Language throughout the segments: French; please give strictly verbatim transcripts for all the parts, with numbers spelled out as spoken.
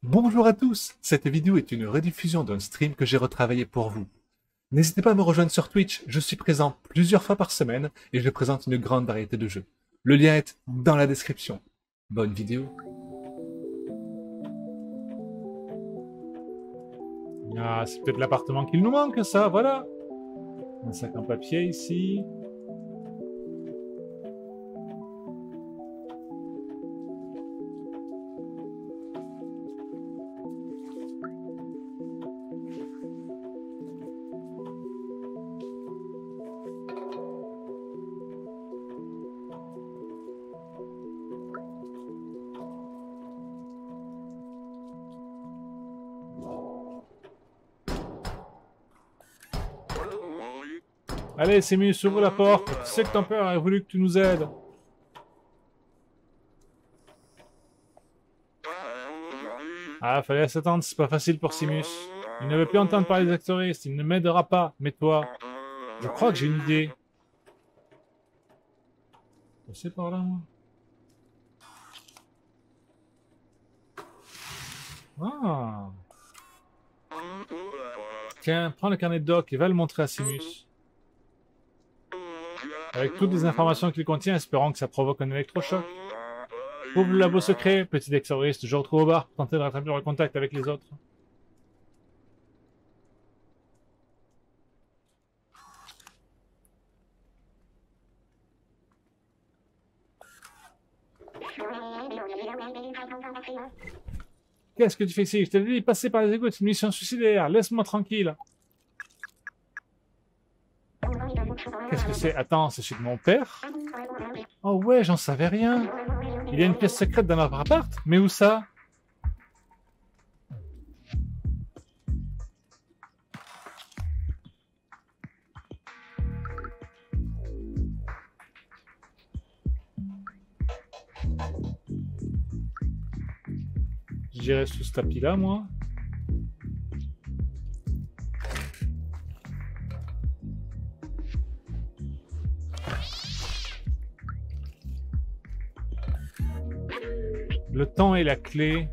Bonjour à tous, cette vidéo est une rediffusion d'un stream que j'ai retravaillé pour vous. N'hésitez pas à me rejoindre sur Twitch, je suis présent plusieurs fois par semaine et je présente une grande variété de jeux. Le lien est dans la description. Bonne vidéo. Ah, c'est peut-être l'appartement qu'il nous manque, ça, voilà. Un sac en papier ici. Allez, Sémus, ouvre la porte. Tu sais que ton père aurait voulu que tu nous aides. Ah, fallait s'attendre, c'est pas facile pour Sémus. Il ne veut plus entendre parler des actoristes, il ne m'aidera pas. Mais toi, je crois que j'ai une idée. C'est par là, moi. Ah. Tiens, prends le carnet de doc et va le montrer à Sémus. Avec toutes les informations qu'il contient, espérant que ça provoque un électrochoc. Ouvre le labo secret, petit exorciste, je retrouve au bar pour tenter de rattraper le contact avec les autres. Qu'est-ce que tu fais ici? Je t'ai dit, passer par les égouts, c'est une mission suicidaire, laisse-moi tranquille. Qu'est-ce que c'est? Attends, c'est chez mon père? Oh ouais, j'en savais rien. Il y a une pièce secrète dans notre appart? Mais où ça? J'irai sous ce tapis-là, moi. Le temps est la clé.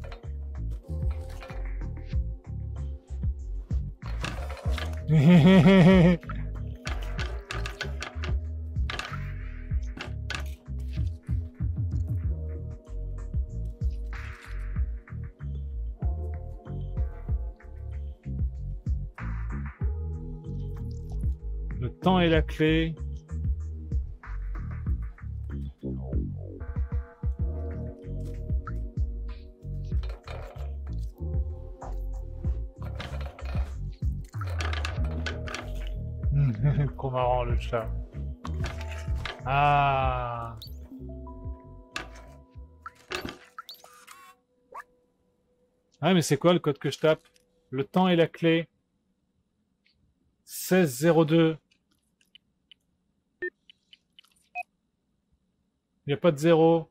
Le temps est la clé. Trop marrant le chat. Ah. Ah mais c'est quoi le code que je tape? Le temps est la clé. seize zéro deux. Il n'y a pas de zéro.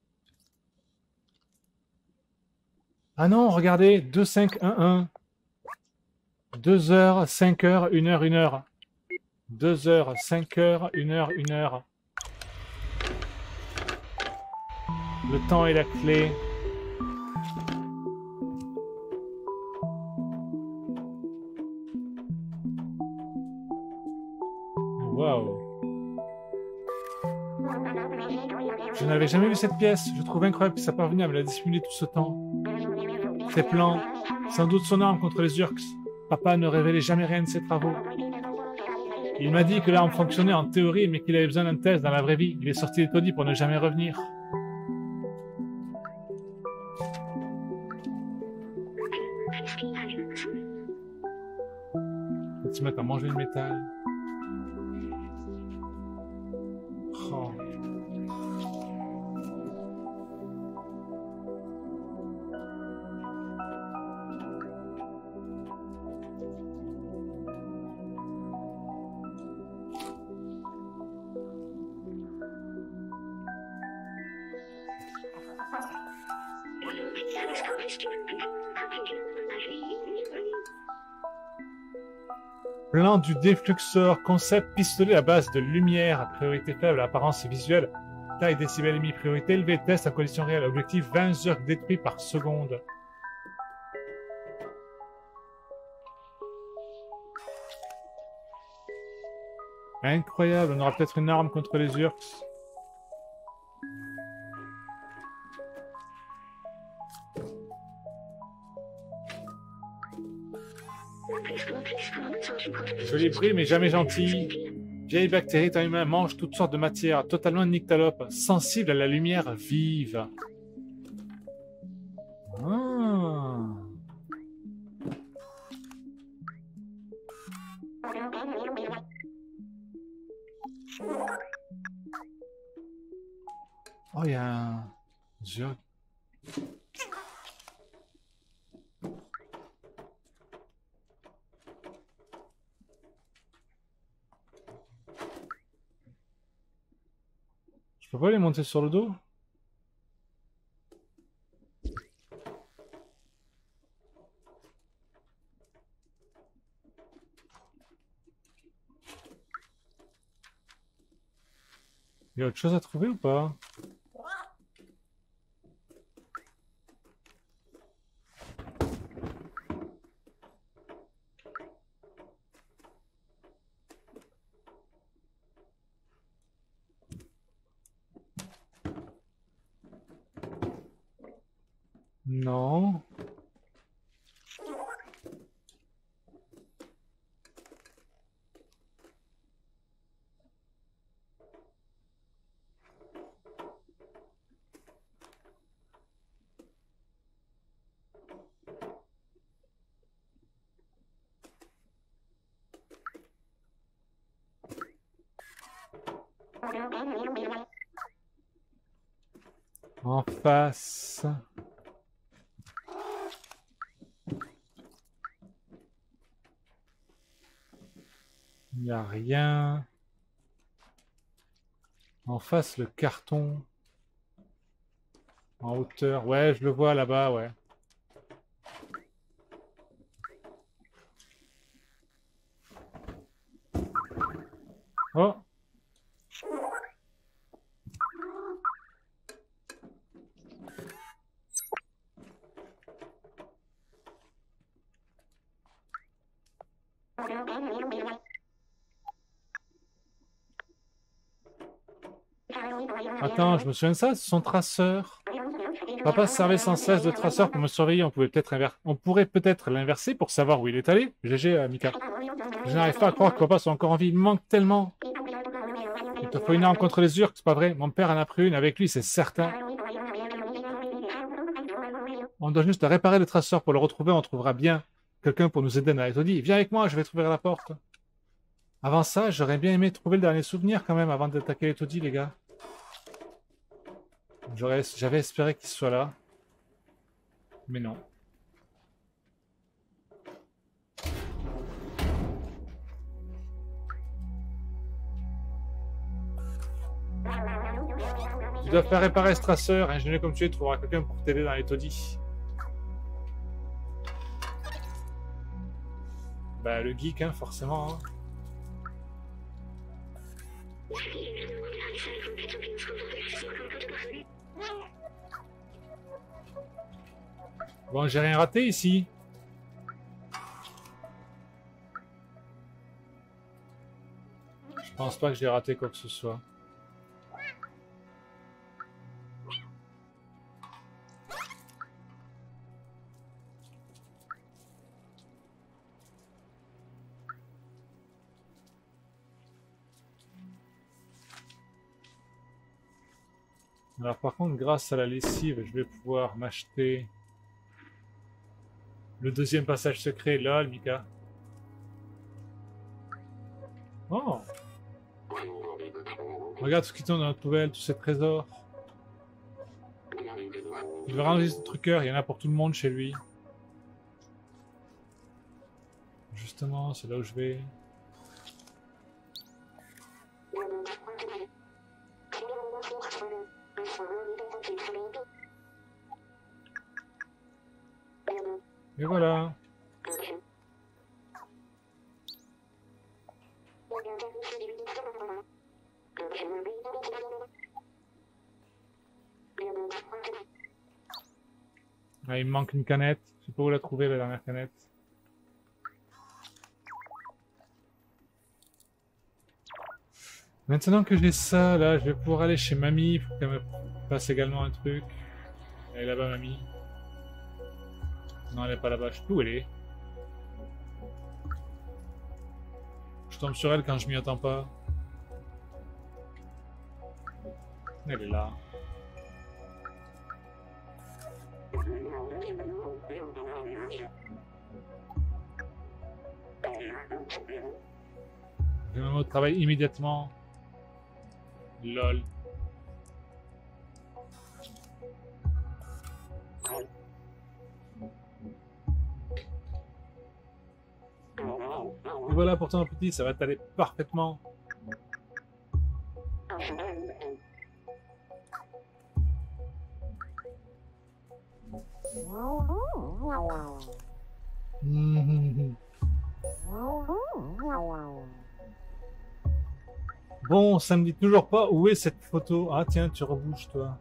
Ah non, regardez, deux cinq un un. deux heures, cinq heures, une heure, une heure. deux heures, cinq heures, une heure, une heure. Le temps est la clé. Waouh. Je n'avais jamais vu cette pièce. Je trouve incroyable que ça parvienne à me la dissimuler tout ce temps. Ses plans, sans doute son arme contre les Urks. Papa ne révélait jamais rien de ses travaux. Il m'a dit que l'arme fonctionnait en théorie, mais qu'il avait besoin d'un test dans la vraie vie. Il est sorti des taudis pour ne jamais revenir. Faut se mettre à manger le métal. Oh. Plan du défluxeur, concept pistolet à base de lumière, priorité faible, apparence visuelle, taille décibel émis, priorité élevée, test à conditions réelles, objectif vingt zurks détruits par seconde. Incroyable, on aura peut-être une arme contre les Urks. Joli bruit, mais jamais gentil. Vieille bactérie, temps humain, mange toutes sortes de matières, totalement nyctalope, sensible à la lumière vive. Ah. Oh, il y a un... Zurg. Je peux pas les monter sur le dos? Il y a autre chose à trouver ou pas? Non. En face. Il n'y a rien. En face, le carton. En hauteur. Ouais, je le vois là-bas, ouais. Oh! Attends, je me souviens de ça, son traceur. Papa servait sans cesse de traceur pour me surveiller. On pouvait peut-être inver... On pourrait peut-être l'inverser pour savoir où il est allé. G G, euh, Mika. Je n'arrive pas à croire que papa soit encore en vie. Il me manque tellement. Il te faut une arme contre les Urks, c'est pas vrai? Mon père en a pris une avec lui, c'est certain. On doit juste réparer le traceur pour le retrouver. On trouvera bien quelqu'un pour nous aider dans les taudis. Viens avec moi, je vais trouver la porte. Avant ça, j'aurais bien aimé trouver le dernier souvenir quand même avant d'attaquer les taudis, les gars. J'avais espéré qu'il soit là. Mais non. Tu dois faire réparer ce traceur. Ingénieux comme tu es, tu trouveras quelqu'un pour t'aider dans les taudis. Bah, le geek, hein, forcément. Hein. Bon, j'ai rien raté ici. Je pense pas que j'ai raté quoi que ce soit. Alors par contre, grâce à la lessive, je vais pouvoir m'acheter le deuxième passage secret, là, Mika. Oh! Regarde ce qui tombe dans notre poubelle, tous ces trésors. Il va rendre ce truqueur, il y en a pour tout le monde chez lui. Justement, c'est là où je vais. Et voilà. Ah, il me manque une canette. Je sais pas où la trouver, la dernière canette. Maintenant que j'ai ça, là, je vais pouvoir aller chez mamie pour qu'elle me fasse également un truc. Elle est là-bas, mamie. Non, elle est pas là-bas. Je sais plus où elle est. Je tombe sur elle quand je m'y attends pas. Elle est là. Je vais me mettre au travail immédiatement. Lol. Et voilà pour ton petit, ça va t'aller parfaitement. Mmh. Bon, ça me dit toujours pas où est cette photo. Ah tiens, tu rebouges toi.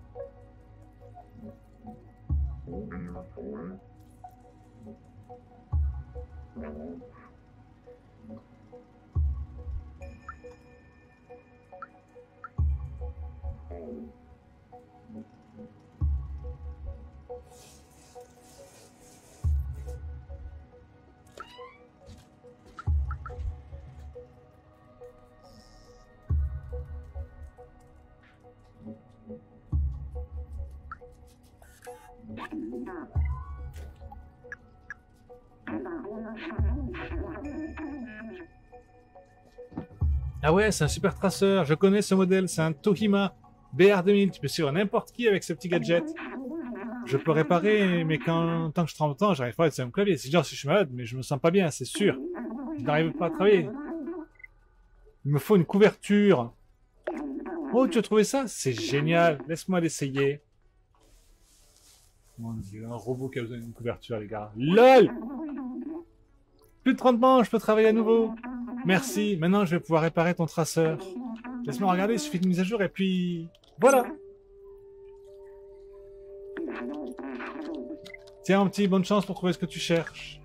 Ah ouais, c'est un super traceur. Je connais ce modèle. C'est un Tohima B R deux mille. Tu peux suivre n'importe qui avec ce petit gadget. Je peux réparer, mais quand, tant que je tremble autant, j'arrive pas à être sur mon clavier. C'est genre si je suis malade, mais je me sens pas bien, c'est sûr. Je n'arrive pas à travailler. Il me faut une couverture. Oh, tu as trouvé ça? C'est génial. Laisse-moi l'essayer. Mon dieu, un robot qui a besoin d'une couverture, les gars. LOL! Plus de trente manches, je peux travailler à nouveau. Merci, maintenant je vais pouvoir réparer ton traceur. Laisse-moi regarder, il suffit de mise à jour et puis... Voilà! Tiens, mon petit, bonne chance pour trouver ce que tu cherches.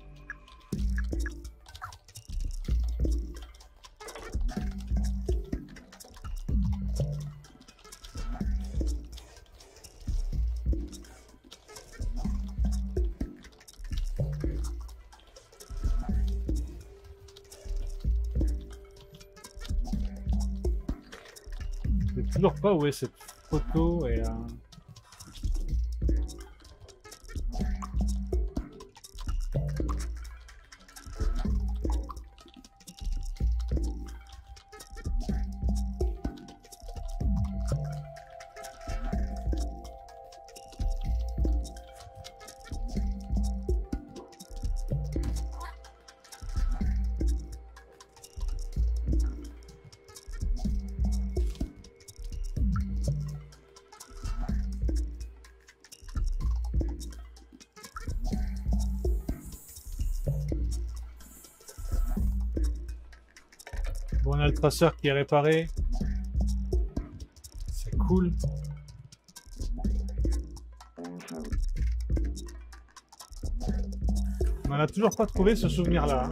Je sais toujours pas où est cette photo et... Euh... Bon, on a le traceur qui est réparé. C'est cool. On n'a toujours pas trouvé ce souvenir-là.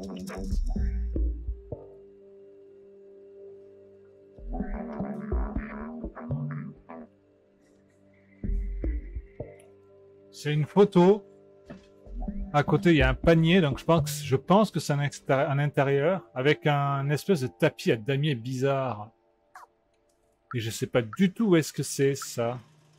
C'est une photo. À côté, il y a un panier, donc je pense, je pense que c'est un, un intérieur avec un espèce de tapis à damier bizarre. Et je sais pas du tout où est-ce que c'est ça.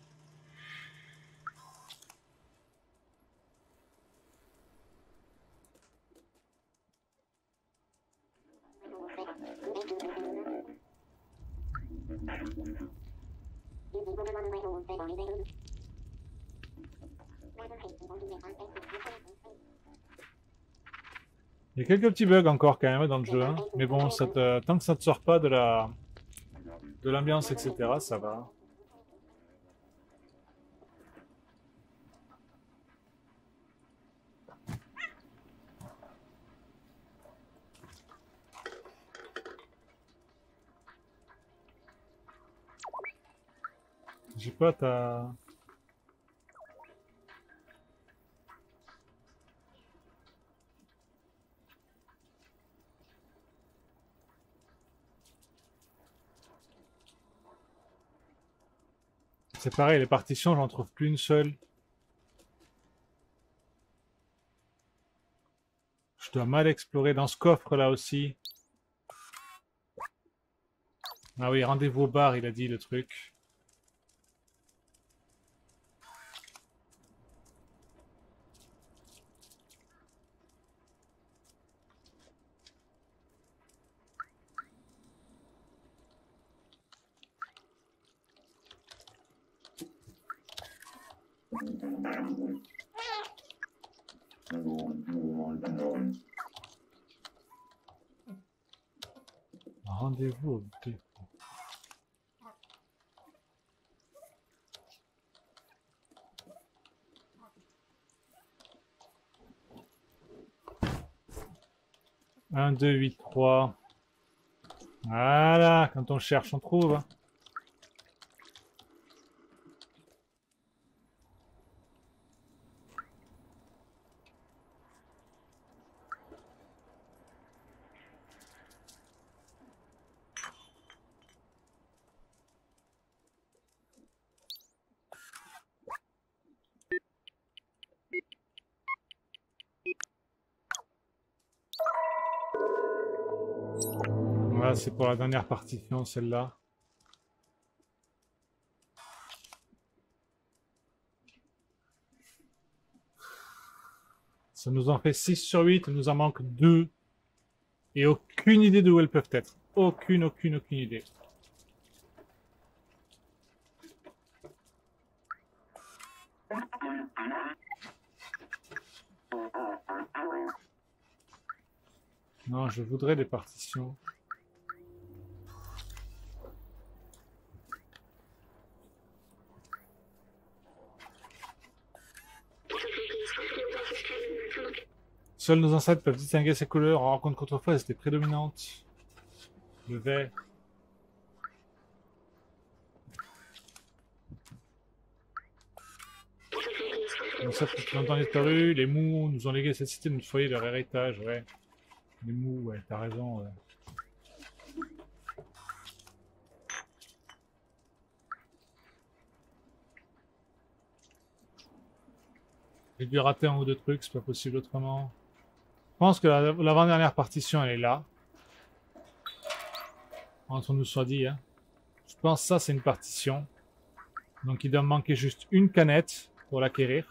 Il y a quelques petits bugs encore quand même dans le jeu, hein. Mais bon, ça te, tant que ça te sort pas de la de l'ambiance, et cetera, ça va. J'ai pas ta... C'est pareil, les partitions, j'en trouve plus une seule. Je dois mal explorer dans ce coffre là aussi. Ah oui, rendez-vous au bar, il a dit le truc. Rendez-vous au dépôt. un, deux, huit, trois. Voilà, quand on cherche, on trouve. Voilà, c'est pour la dernière partition, celle-là. Ça nous en fait six sur huit, il nous en manque deux. Et aucune idée d'où elles peuvent être. Aucune, aucune, aucune idée. Non, je voudrais des partitions. Seuls nos ancêtres peuvent distinguer ces couleurs. En rencontre qu'autrefois, elles étaient prédominantes. Le vert. Nos ancêtres qui ont longtemps disparu. Les mous nous ont légué cette cité de notre foyer, leur héritage, ouais. Les mous, ouais, t'as raison, ouais. J'ai dû rater un ou deux trucs, c'est pas possible autrement. Je pense que l'avant-dernière partition, elle est là. Entre nous soit dit, hein. Je pense que ça, c'est une partition. Donc il doit me manquer juste une canette pour l'acquérir.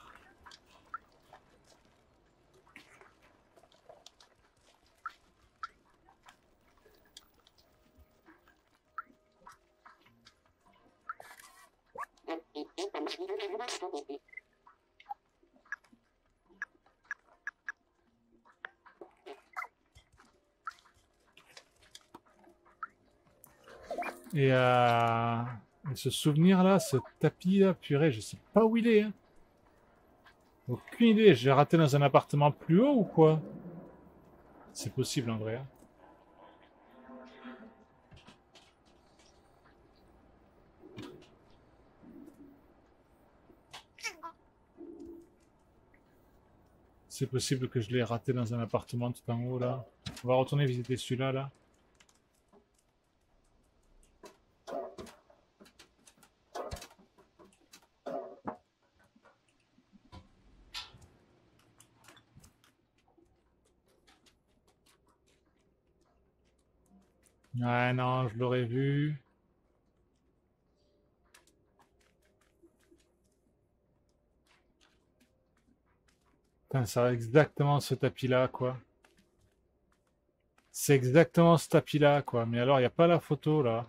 Et, euh, et ce souvenir-là, ce tapis-là, purée, je sais pas où il est. Hein. Aucune idée. J'ai raté dans un appartement plus haut ou quoi? C'est possible en vrai. Hein. C'est possible que je l'ai raté dans un appartement tout en haut là. On va retourner visiter celui-là là. Ouais, non, je l'aurais vu. Putain, c'est exactement ce tapis-là, quoi. C'est exactement ce tapis-là, quoi. Mais alors, il n'y a pas la photo, là.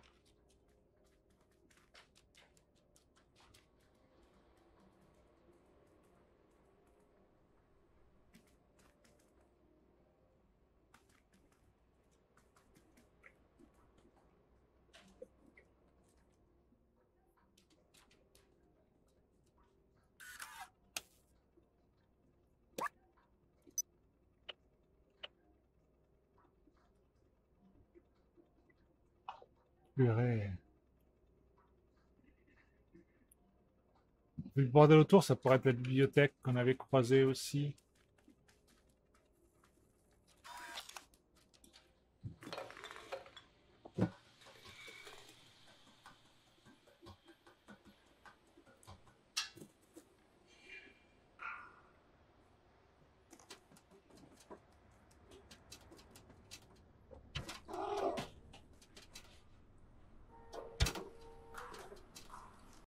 Purée. Vu le bordel autour, ça pourrait être la bibliothèque qu'on avait croisée aussi.